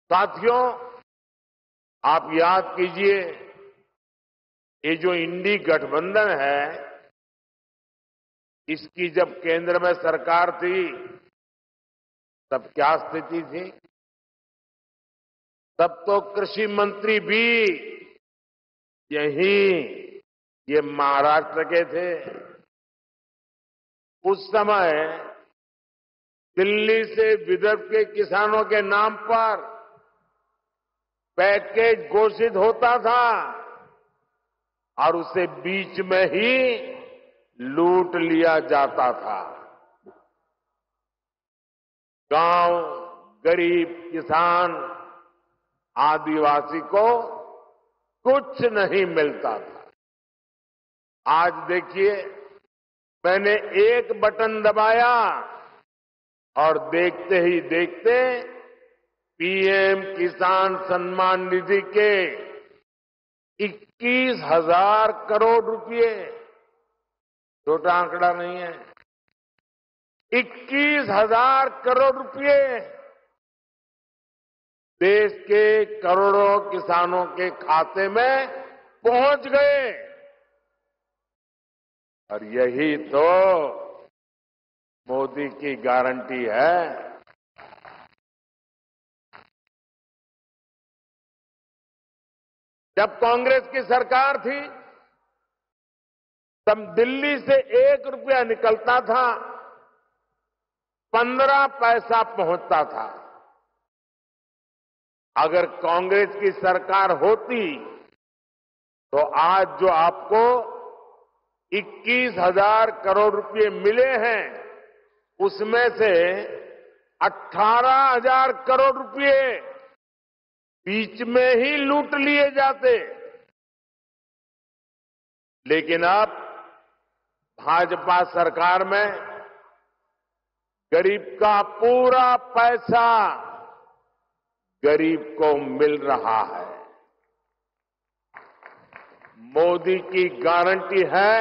साथियों, आप याद कीजिए, ये जो इंडी गठबंधन है, इसकी जब केंद्र में सरकार थी, तब क्या स्थिति थी? तब तो कृषि मंत्री भी ये महाराष्ट्र के थे। उस समय दिल्ली से विदर्भ के किसानों के नाम पर पैकेज घोषित होता था और उसे बीच में ही लूट लिया जाता था। गांव, गरीब किसान, आदिवासी को कुछ नहीं मिलता था। आज देखिए, मैंने एक बटन दबाया और देखते ही देखते पीएम किसान सम्मान निधि के 21,000 करोड़ रुपए, छोटा आंकड़ा नहीं है, 21,000 करोड़ रुपए देश के करोड़ों किसानों के खाते में पहुंच गए। और यही तो मोदी की गारंटी है। जब कांग्रेस की सरकार थी, तब दिल्ली से 1 रुपया निकलता था, 15 पैसा पहुंचता था। अगर कांग्रेस की सरकार होती तो आज जो आपको 21,000 करोड़ रुपए मिले हैं, उसमें से 18,000 करोड़ रुपए बीच में ही लूट लिए जाते। लेकिन अब भाजपा सरकार में गरीब का पूरा पैसा गरीब को मिल रहा है। मोदी की गारंटी है,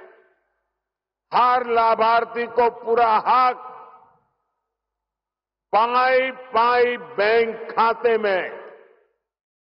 हर लाभार्थी को पूरा हक पाई पाई बैंक खाते में